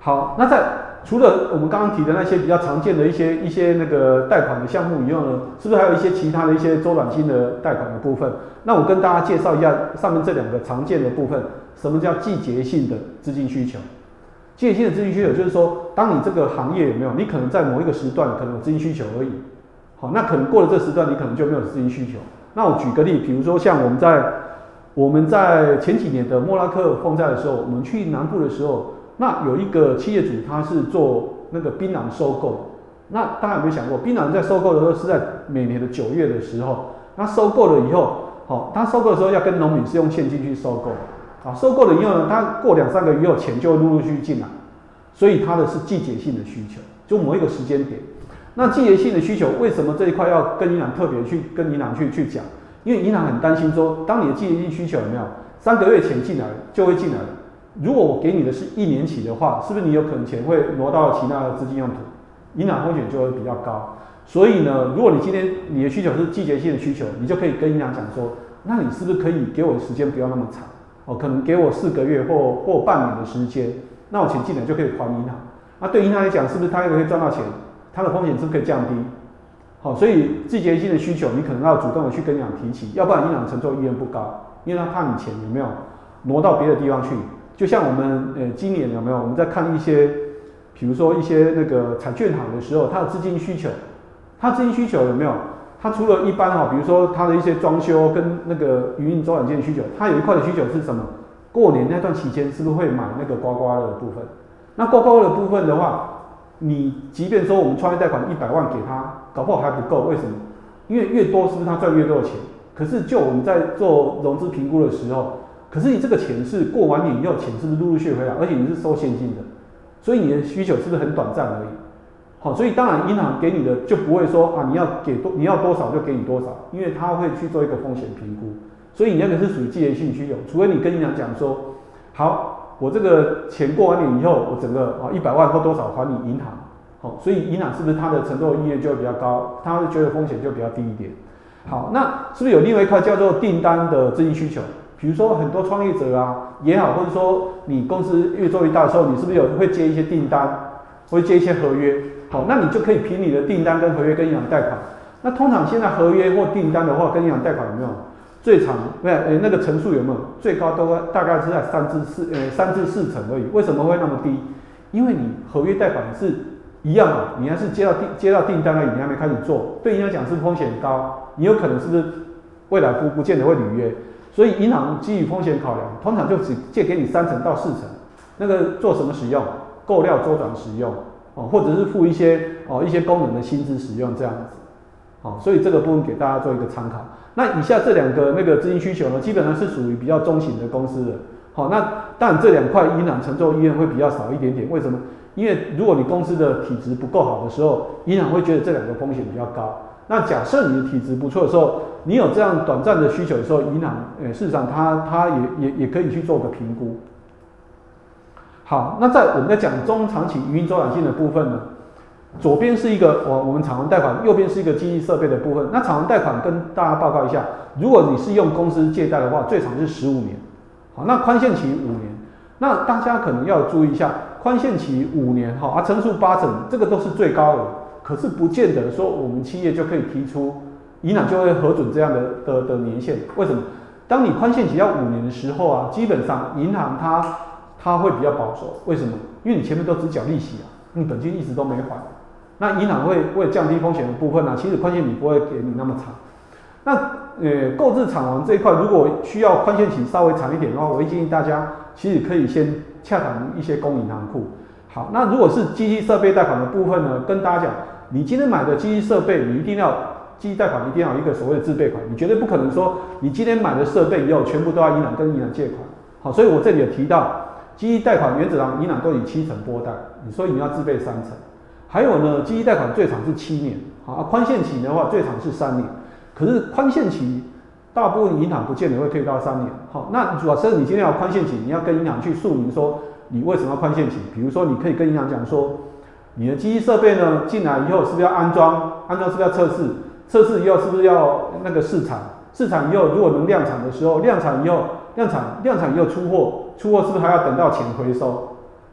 好，那除了我们刚刚提的那些比较常见的一些那个贷款的项目以后呢，是不是还有一些其他的一些周转性的贷款的部分？那我跟大家介绍一下上面这两个常见的部分。什么叫季节性的资金需求？季节性的资金需求就是说，当你这个行业有没有，你可能在某一个时段可能有资金需求而已。好，那可能过了这个时段，你可能就没有资金需求。那我举个例，比如说像我们在前几年的莫拉克风灾的时候，我们去南部的时候，那有一个企业主他是做那个槟榔收购。那大家有没有想过，槟榔在收购的时候是在每年的9月的时候，那收购了以后，好，他收购的时候要跟农民是用现金去收购。啊，收购了以后呢，他过2、3个月以后，钱就会陆续进来，所以它的是季节性的需求，就某一个时间点。那季节性的需求，为什么这一块要跟银行特别去跟银行去讲？因为银行很担心说，当你的季节性需求有没有3个月钱进来就会进来了，如果我给你的是1年期的话，是不是你有可能钱会挪到其他的资金用途？银行风险就会比较高。所以呢，如果你今天你的需求是季节性的需求，你就可以跟银行讲说，那你是不是可以给我的时间不要那么长？可能给我4个月或半年的时间，那我钱进来就可以还银行。那对银行来讲，是不是他也可以赚到钱？它的风险是不是可以降低？好，所以季节性的需求，你可能要主动的去跟银行提起，要不然银行承受意愿不高，因为他怕你钱有没有挪到别的地方去。就像我们今年有没有我们在看一些，比如说一些那个彩券行的时候，它的资金需求，有没有？它除了一般比如说它的一些装修跟那个营运周转件的需求，它有一块的需求是什么？过年那段期间是不是会买那个刮刮乐的部分？那刮刮乐的部分的话，你即便说我们创业贷款100万给他，搞不好还不够，为什么？因为越多是不是他赚越多的钱？可是就我们在做融资评估的时候，可是你这个钱是过完年以后钱是不是陆陆续回来，而且你是收现金的，所以你的需求是不是很短暂而已？好，所以当然银行给你的就不会说你要多少就给你多少，因为他会去做一个风险评估，所以你那个是属于季节性需求，除非你跟银行讲说，好，我这个钱过完年以后，我整个100万或多少还你银行，好，所以银行是不是它的承受意愿就会比较高，他会觉得风险就比较低一点。好，那是不是有另外一块叫做订单的资金需求？比如说很多创业者也好，或者说你公司越做越大的时候，你是不是会接一些订单，会接一些合约？好，那你就可以凭你的订单跟合约跟银行贷款。那通常现在合约或订单的话，跟银行贷款有没有最长那个成数有没有最高都大概是在3至4成而已？为什么会那么低？因为你合约贷款是一样嘛，你还是接到订单而已，你还没开始做，对银行讲是风险高，你有可能是不是未来不见得会履约？所以银行基于风险考量，通常就只借给你3成到4成，那个做什么使用？购料周转使用。或者是付一些功能的薪资使用这样子，所以这个部分给大家做一个参考。那以下这2个那个资金需求呢，基本上是属于比较中型的公司的。好，那当然这2块银行承受意愿会比较少一点点。为什么？因为如果你公司的体质不够好的时候，银行会觉得这2个风险比较高。那假设你的体质不错的时候，你有这样短暂的需求的时候，银行事实上它也可以去做个评估。好，那我们在讲中长期营运周转性的部分呢，左边是一个我们厂房贷款，右边是一个机器设备的部分。那厂房贷款跟大家报告一下，如果你是用公司借贷的话，最长是15年。好，那宽限期5年。那大家可能要注意一下，宽限期5年成数8成，这个都是最高额，可是不见得说我们企业就可以提出，银行就会核准这样的年限。为什么？当你宽限期要5年的时候基本上银行它会比较保守，为什么？因为你前面都只缴利息你本金一直都没还。那银行会为降低风险的部分其实宽限期不会给你那么长。那购置厂房这一块，如果需要宽限期稍微长一点的话，我会建议大家其实可以先洽谈一些公银行库。好，那如果是机器设备贷款的部分呢，跟大家讲，你今天买的机器设备，你一定要机器贷款一定要有一个所谓的自备款，你绝对不可能说你今天买的设备以后全部都要跟银行借款。好，所以我这里有提到。机器贷款原则上银行都以7成拨贷，所以你要自备3成。还有呢，机器贷款最长是7年，宽限期的话最长是3年。可是宽限期大部分银行不见得会可以到3年。好，那主要是你今天要宽限期，你要跟银行去说明说你为什么要宽限期。比如说，你可以跟银行讲说，你的机器设备呢进来以后是不是要安装？安装是不是要测试？测试以后是不是要那个试产？试产以后如果能量产的时候，量产以后出货是不是还要等到钱回收？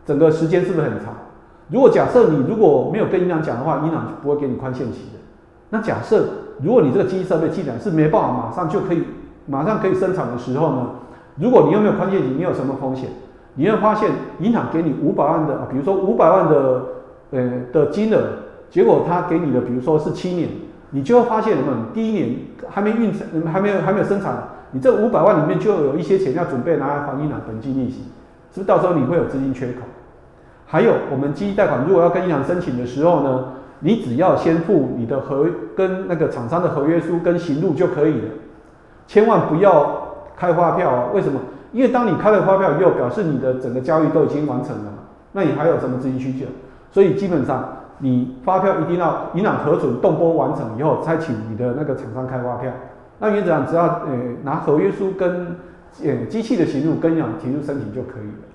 整个时间是不是很长？如果假设你如果没有跟银行讲的话，银行就不会给你宽限期的。那假设如果你这个机器设备既然是没办法马上可以生产的时候呢，如果你又没有宽限期，你有什么风险？你会发现银行给你500万的，比如说500万的金额，结果他给你的比如说是7年，你就会发现你第1年还没有生产，你这500万里面就有一些钱要准备拿来还银行本金利息，是不是到时候你会有资金缺口？还有我们基地贷款如果要跟银行申请的时候呢，你只要先付你的跟那个厂商的合约书跟行录就可以了，千万不要开发票啊！为什么？因为当你开了发票以后，表示你的整个交易都已经完成了嘛，那你还有什么资金需求？所以基本上你发票一定要银行核准动拨完成以后，才请你的那个厂商开发票。那原则上只要拿合约书跟机器的行录跟银行提出申请就可以了。